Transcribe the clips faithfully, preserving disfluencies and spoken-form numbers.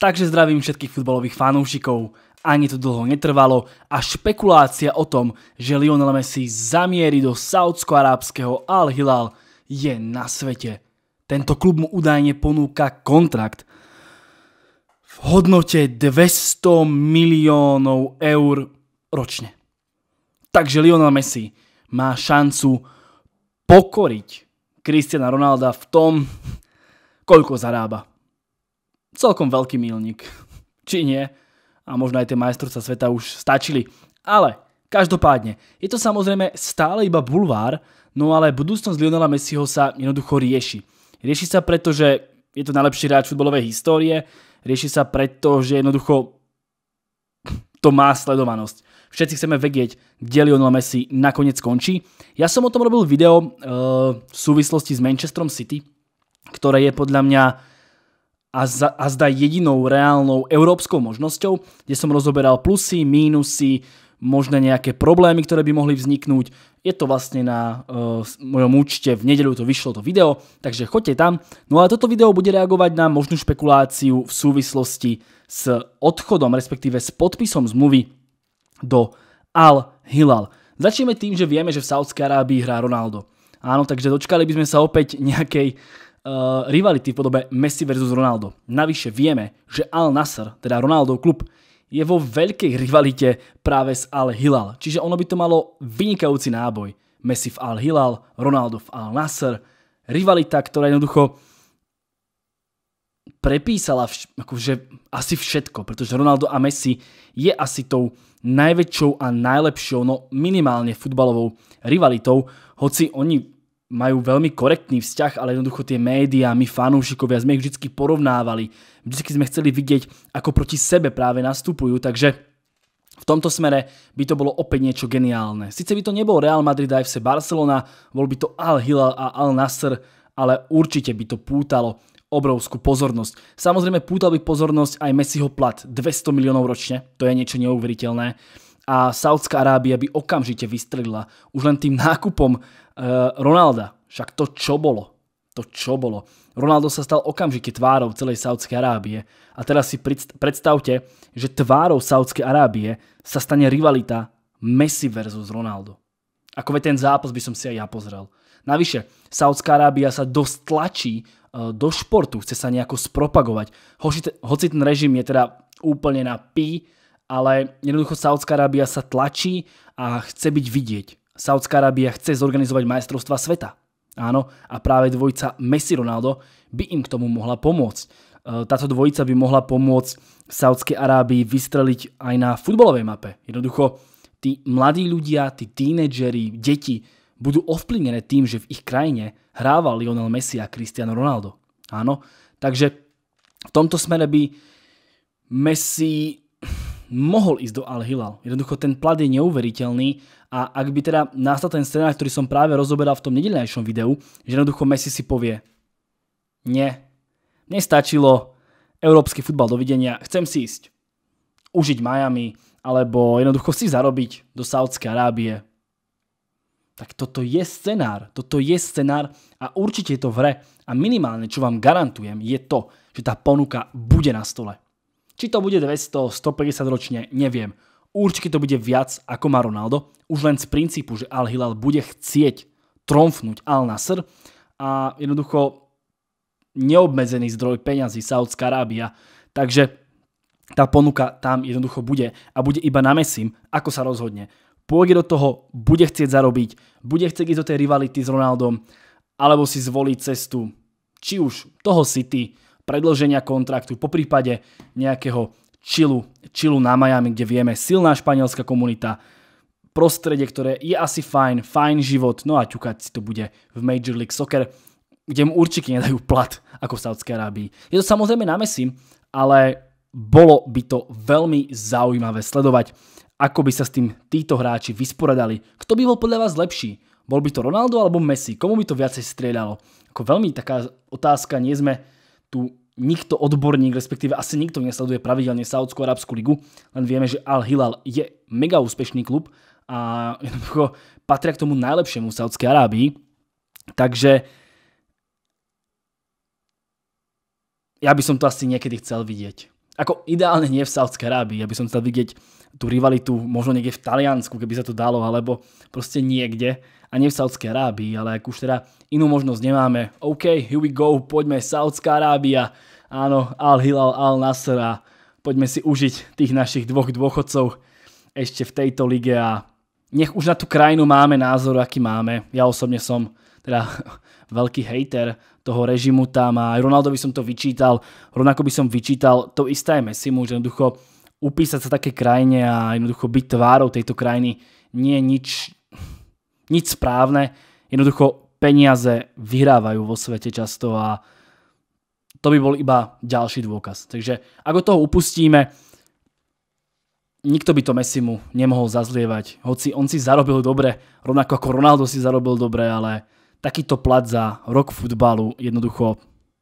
Takže zdravím všetkých futbalových fanúšikov. Ani to dlho netrvalo a špekulácia o tom, že Lionel Messi zamieri do saúdsko-arábskeho Al Hilal je na svete. Tento klub mu údajne ponúka kontrakt v hodnote dvesto miliónov eur ročne. Takže Lionel Messi má šancu pokoriť Cristiana Ronalda v tom, koľko zarába. Celkom veľký milník. Či nie? A možno aj tie majstrovstvá sveta už stačili. Ale každopádne, je to samozrejme stále iba bulvár, no ale budúcnosť Lionela Messiho sa jednoducho rieši. Rieši sa preto, že je to najlepší hráč futbalovej histórie, rieši sa preto, že jednoducho to má sledovanosť. Všetci chceme vedieť, kde Lionel Messi nakoniec skončí. Ja som o tom robil video uh, v súvislosti s Manchesterom City, ktoré je podľa mňa a, za, a zdá jedinou reálnou európskou možnosťou, kde som rozoberal plusy, mínusy, možné nejaké problémy, ktoré by mohli vzniknúť. Je to vlastne na uh, mojom účte, v nedeľu to vyšlo to video, takže choďte tam. No a toto video bude reagovať na možnú špekuláciu v súvislosti s odchodom, respektíve s podpisom zmluvy do Al Hilal. Začneme tým, že vieme, že v Saúdskej Arábii hrá Ronaldo. Áno, takže dočkali by sme sa opäť nejakej Uh, rivality v podobe Messi versus Ronaldo. Navyše vieme, že Al Nassr, teda Ronaldov klub, je vo veľkej rivalite práve s Al Hilal. Čiže ono by to malo vynikajúci náboj. Messi v Al Hilal, Ronaldo v Al Nassr. Rivalita, ktorá jednoducho prepísala vš- akože asi všetko, pretože Ronaldo a Messi je asi tou najväčšou a najlepšou, no minimálne futbalovou rivalitou, hoci oni majú veľmi korektný vzťah, ale jednoducho tie médiá, my fanúšikovia sme ich vždy porovnávali. Vždy sme chceli vidieť, ako proti sebe práve nastupujú, takže v tomto smere by to bolo opäť niečo geniálne. Sice by to nebol Real Madrid a ef cé Barcelona, bol by to Al Hilal a Al Nassr, ale určite by to pútalo obrovskú pozornosť. Samozrejme pútal by pozornosť aj Messiho plat dvesto miliónov ročne, to je niečo neuveriteľné. A Saudská Arábia by okamžite vystrelila už len tým nákupom uh, Ronalda. Však to čo bolo? To čo bolo? Ronaldo sa stal okamžite tvárou celej Saudskej Arábie. A teraz si predstavte, že tvárou Saudskej Arábie sa stane rivalita Messi versus Ronaldo. Ako veď ten zápas by som si aj ja pozrel. Navyše, Saudská Arábia sa dosť tlačí uh, do športu, chce sa nejako spropagovať. Hoci, hoci ten režim je teda úplne na pí, ale jednoducho Saudská Arábia sa tlačí a chce byť vidieť. Saudská Arábia chce zorganizovať majstrovstvá sveta. Áno, a práve dvojica Messi-Ronaldo by im k tomu mohla pomôcť. Táto dvojica by mohla pomôcť Saudskej Arábii vystreliť aj na futbalovej mape. Jednoducho, tí mladí ľudia, tí tínedžeri, deti budú ovplyvnené tým, že v ich krajine hrával Lionel Messi a Cristiano Ronaldo. Áno, takže v tomto smere by Messi mohol ísť do Al Hilal. Jednoducho ten plat je neuveriteľný a ak by teda nastal ten scenár, ktorý som práve rozoberal v tom nedeľnejšom videu, že jednoducho Messi si povie: nie, nestačilo, európsky futbal, dovidenia, chcem si ísť užiť Miami alebo jednoducho si zarobiť do Saúdskej Arábie. Tak toto je scenár, toto je scenár a určite je to v hre a minimálne, čo vám garantujem, je to, že tá ponuka bude na stole. Či to bude dvesto, stopäťdesiat ročne, neviem. Určite to bude viac, ako má Ronaldo, už len z princípu, že Al Hilal bude chcieť tromfnúť Al Nassr a jednoducho neobmedzený zdroj peňazí Saudská Arábia. Takže tá ponuka tam jednoducho bude a bude iba na Messim, ako sa rozhodne. Pôjde do toho, bude chcieť zarobiť, bude chcieť ísť do tej rivality s Ronaldom, alebo si zvolí cestu, či už toho City, predĺženia kontraktu, po prípade nejakého chillu, chillu na Miami, kde vieme, silná španielská komunita, prostredie, ktoré je asi fajn, fajn život, no a ťukať si to bude v Major League Soccer, kde mu určite nedajú plat ako v Saudskej Arábii. Je to samozrejme na Messi, ale bolo by to veľmi zaujímavé sledovať, ako by sa s tým títo hráči vysporadali. Kto by bol podľa vás lepší? Bol by to Ronaldo alebo Messi? Komu by to viacej strieľalo? Ako veľmi taká otázka, nie sme tu nikto odborník, respektíve asi nikto nesleduje pravidelne Saúdskú arabskú ligu, len vieme, že Al Hilal je mega úspešný klub a jednoducho patria k tomu najlepšiemu v Saúdskej Arábii. Takže ja by som to asi niekedy chcel vidieť. Ako ideálne nie v Saudskej Arábii, aby som chcel vidieť tú rivalitu možno niekde v Taliansku, keby sa to dalo, alebo proste niekde a nie v Saudskej Arábii, ale ak už teda inú možnosť nemáme, OK, here we go, poďme Saudská Arábia, áno, Al Hilal, Al Nasr a poďme si užiť tých našich dvoch dôchodcov ešte v tejto lige a nech už na tú krajinu máme názor, aký máme. Ja osobne som teda veľký hejter toho režimu tam a aj Ronaldovi som to vyčítal, rovnako by som vyčítal to isté aj Messimu, že jednoducho upísať sa také krajine a jednoducho byť tvárou tejto krajiny nie je nič, nič správne. Jednoducho peniaze vyhrávajú vo svete často a to by bol iba ďalší dôkaz. Takže ak od toho upustíme, nikto by to Messimu nemohol zazlievať. Hoci on si zarobil dobre, rovnako ako Ronaldo si zarobil dobre, ale takýto plat za rok futbalu jednoducho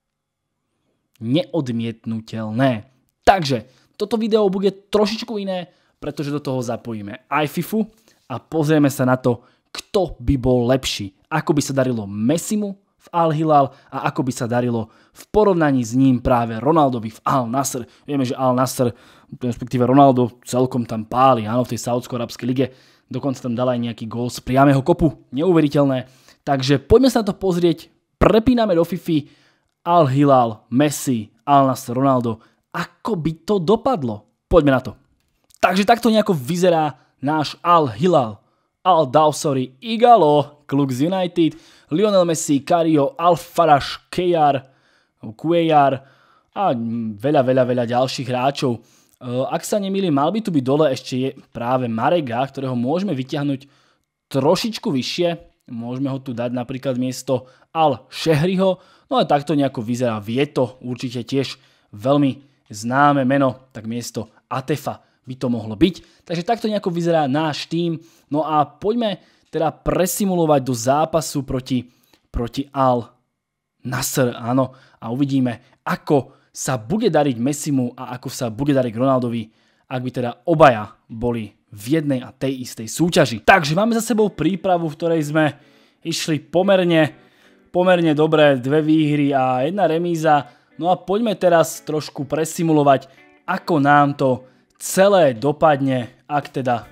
neodmietnutelné. Takže toto video bude trošičku iné, pretože do toho zapojíme aj FIFU a pozrieme sa na to, kto by bol lepší. Ako by sa darilo Messimu v Al Hilal a ako by sa darilo v porovnaní s ním práve Ronaldovi v Al Nasr. Vieme, že Al Nasr, respektíve Ronaldo, celkom tam páli, áno, v tej Saúdsko-arabskej lige. Dokonca tam dal aj nejaký gól z priamého kopu. Neuveriteľné. Takže poďme sa na to pozrieť. Prepíname do FIFA Al Hilal, Messi, Al Nasr, Ronaldo. Ako by to dopadlo? Poďme na to. Takže takto nejako vyzerá náš Al Hilal. Al Dawsari, Igalo, Clux United, Lionel Messi, Cario, Al Faraj, Keyar, Cuellar a veľa, veľa, veľa ďalších hráčov. Ak sa nemýlim, mal by tu byť dole ešte je práve Marega, ktorého môžeme vyťahnuť trošičku vyššie. Môžeme ho tu dať napríklad miesto Al Shehriho. No a takto nejako vyzerá. Vie to určite tiež veľmi známe meno, tak miesto Atefa by to mohlo byť. Takže takto nejako vyzerá náš tím. No a poďme teda presimulovať do zápasu proti, proti Al Nasr. Áno, a uvidíme, ako sa bude dariť Messimu a ako sa bude dariť Ronaldovi, ak by teda obaja boli v jednej a tej istej súťaži. Takže máme za sebou prípravu, v ktorej sme išli pomerne, pomerne dobré dve výhry a jedna remíza. No a poďme teraz trošku presimulovať, ako nám to celé dopadne, ak teda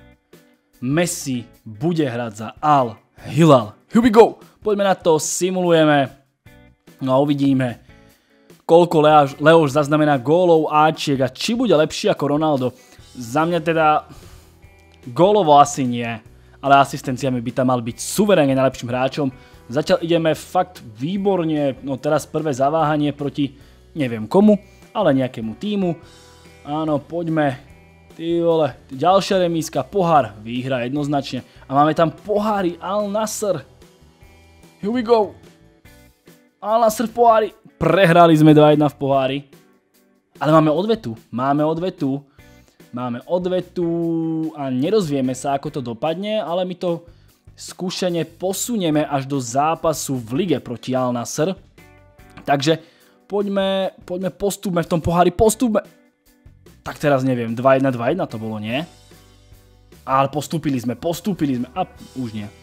Messi bude hrať za Al Hilal. Here we go! Poďme na to, simulujeme. No a uvidíme, koľko Leoš zaznamená gólov, áčiek a či bude lepší ako Ronaldo. Za mňa teda gólovo asi nie, ale asistenciami by tam mal byť suverénne najlepším hráčom. Zatiaľ ideme fakt výborne, no teraz prvé zaváhanie proti neviem komu, ale nejakému tímu. Áno, poďme, ty vole, ďalšia remízka, pohár, výhra jednoznačne. A máme tam pohári Al Nasr. Here we go. Al Nasr v pohári. Prehrali sme dva jedna v pohári. Ale máme odvetu, máme odvetu. Máme odvetu a nerozvieme sa, ako to dopadne, ale my to skúšene posunieme až do zápasu v lige proti Al Nasr. Takže poďme, poďme postupme v tom pohári, postupme. Tak teraz neviem, dva jedna, dva jedna to bolo, nie? Ale postúpili sme, postúpili sme a už nie.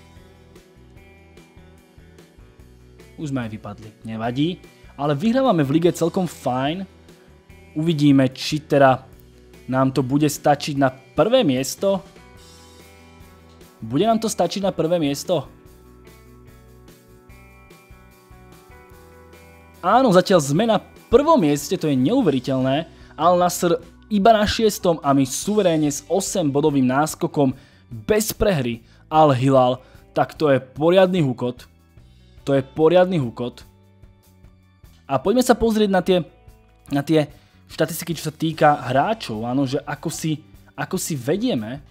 Už sme aj vypadli, nevadí. Ale vyhrávame v lige celkom fajn. Uvidíme, či teda nám to bude stačiť na prvé miesto. Bude nám to stačiť na prvé miesto? Áno, zatiaľ sme na prvom mieste, to je neuveriteľné. Al Nasr iba na šiestom a my suverénne s osembodovým náskokom bez prehry. Al Hilal, tak to je poriadny hukot. To je poriadny hukot. A poďme sa pozrieť na tie, na tie štatistiky, čo sa týka hráčov, áno, že ako si, ako si vedieme.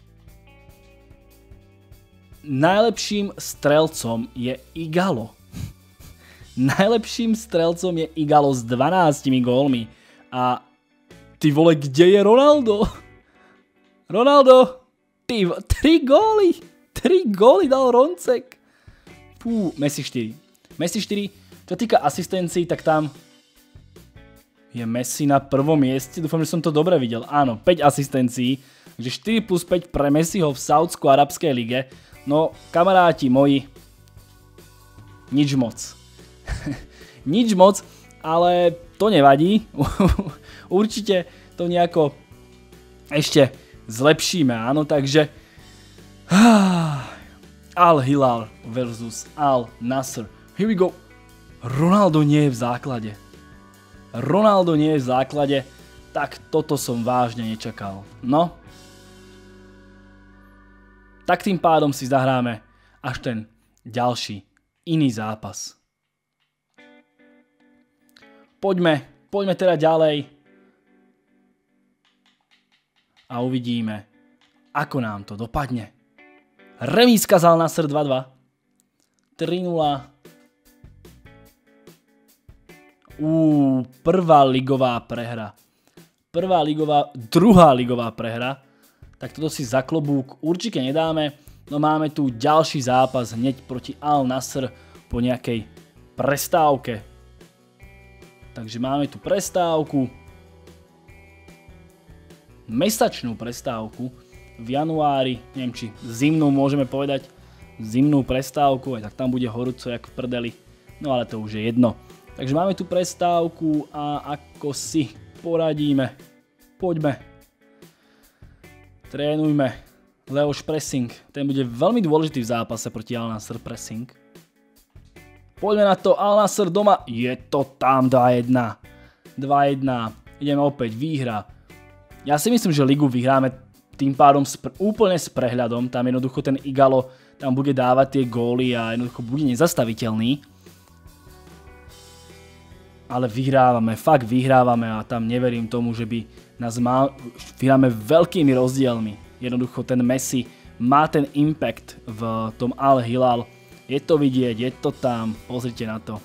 Najlepším strelcom je Igalo. Najlepším strelcom je Igalo s dvanástimi gólmi. A ty vole, kde je Ronaldo? Ronaldo, ty, tri góly. Tri góly dal Roncek. Pú, Messi štyri. Messi štyri, čo týka asistencií, tak tam je Messi na prvom mieste. Dúfam, že som to dobre videl. Áno, päť asistencií. Takže štyri plus päť pre Messiho v Saúdsko-arabskej lige. No, kamaráti moji, nič moc. Nič moc, ale to nevadí. Určite to nejako ešte zlepšíme, áno, takže Al Hilal versus Al Nassr. Here we go. Ronaldo nie je v základe. Ronaldo nie je v základe, tak toto som vážne nečakal. No. Tak tým pádom si zahráme až ten ďalší, iný zápas. Poďme, poďme teda ďalej a uvidíme, ako nám to dopadne. Remízka z Al Nassr dva dva. tri nula. Uuu, prvá ligová prehra. Prvá ligová, druhá ligová prehra. Tak toto si za klobúk určite nedáme. No máme tu ďalší zápas hneď proti Al Nassr po nejakej prestávke. Takže máme tu prestávku. Mesačnú prestávku v januári, neviem či zimnú môžeme povedať, zimnú prestávku, aj tak tam bude horúco jak v prdeli, no ale to už je jedno. Takže máme tu prestávku a ako si poradíme, poďme, trénujme, Leoš pressing, ten bude veľmi dôležitý v zápase proti Al Nassr pressing. Poďme na to, Al Nassr doma, je to tam dva jedna, dva jedna, ideme opäť, výhra. Ja si myslím, že ligu vyhráme tým pádom spr- úplne s prehľadom, tam jednoducho ten Igalo tam bude dávať tie góly a jednoducho bude nezastaviteľný. Ale vyhrávame, fakt vyhrávame a tam neverím tomu, že by nás mal, vyhráme veľkými rozdielmi. Jednoducho ten Messi má ten impact v tom Al Hilal, je to vidieť, je to tam, pozrite na to.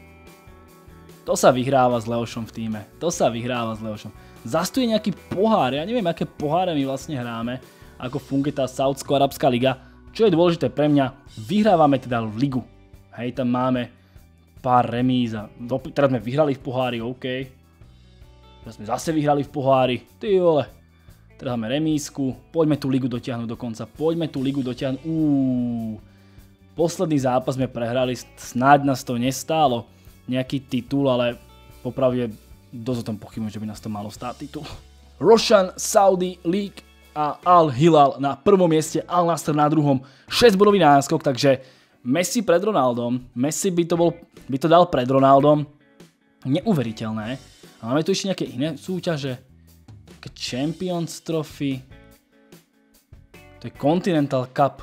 To sa vyhráva s Leošom v tíme, to sa vyhráva s Leošom. Zas tu je nejaký pohár, ja neviem, aké poháre my vlastne hráme, ako funguje tá Saúdsko-arabská liga. Čo je dôležité pre mňa, vyhrávame teda ligu. Hej, tam máme pár remíz a teraz sme vyhrali v pohári, OK. Teraz sme zase vyhrali v pohári, ty vole. Teraz máme remízku, poďme tú ligu dotiahnuť do konca, poďme tú ligu dotiahnuť, uuu. Posledný zápas sme prehrali, snáď nás to nestálo nejaký titul, ale popravde dosť o tom pochybujem, že by nás to malo stáť titul. Roshan Saudi League a Al Hilal na prvom mieste, Al Nassr na druhom, šesť bodový náskok, takže Messi pred Ronaldom, Messi by to, bol, by to dal pred Ronaldom, neuveriteľné. A máme tu ešte nejaké iné súťaže, také Champions Trophy, to je Continental Cup.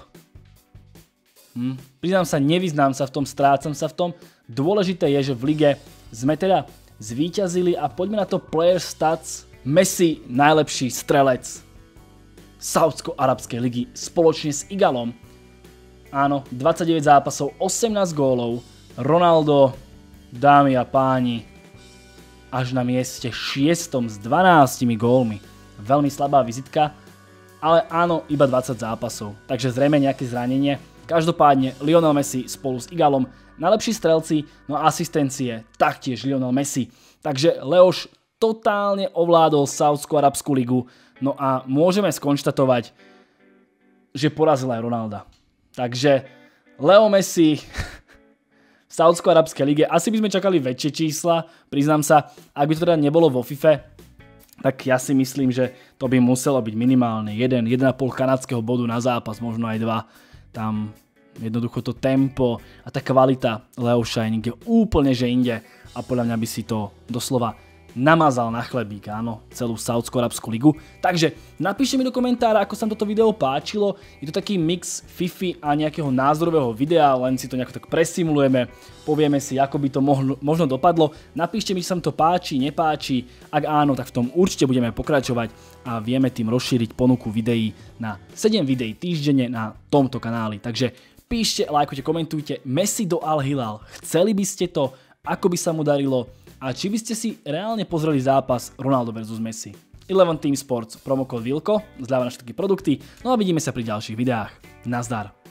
Hm. Priznám sa, nevyznám sa v tom, strácam sa v tom. Dôležité je, že v lige sme teda zvíťazili a poďme na to player stats. Messi najlepší strelec Saúdsko-arabskej ligy spoločne s Igalom. Áno, dvadsaťdeväť zápasov, osemnásť gólov. Ronaldo, dámy a páni, až na mieste šiestom s dvanástimi gólmi. Veľmi slabá vizitka, ale áno, iba dvadsať zápasov, takže zrejme nejaké zranenie. Každopádne Lionel Messi spolu s Igalom najlepší strelci, no a asistencie taktiež Lionel Messi. Takže Leoš totálne ovládol Saúdsko-arabskú ligu, no a môžeme skonštatovať, že porazil aj Ronalda. Takže Leo Messi v Saúdsko-arabskej lige, asi by sme čakali väčšie čísla, priznám sa, ak by to teda nebolo vo FIFA, tak ja si myslím, že to by muselo byť minimálne jeden, jeden a pol kanadského bodu na zápas, možno aj dva. Tam jednoducho to tempo a tá kvalita Leoša je niekde úplne že inde a podľa mňa by si to doslova namazal na chlebík, áno, celú Saúdsko-arabskú ligu. Takže napíšte mi do komentára, ako sa toto video páčilo. Je to taký mix FIFA a nejakého názorového videa, len si to nejako tak presimulujeme, povieme si, ako by to mohlo, možno dopadlo. Napíšte mi, či sa mi to páči, nepáči. Ak áno, tak v tom určite budeme pokračovať a vieme tým rozšíriť ponuku videí na sedem videí týždenne na tomto kanáli. Takže píšte, lajkujte, komentujte. Messi do Al Hilal. Chceli by ste to? Ako by sa mu darilo? A či by ste si reálne pozreli zápas Ronaldo versus Messi? eleven Team Sports, promokód Vilko, zľava na všetky produkty, no a vidíme sa pri ďalších videách. Nazdar.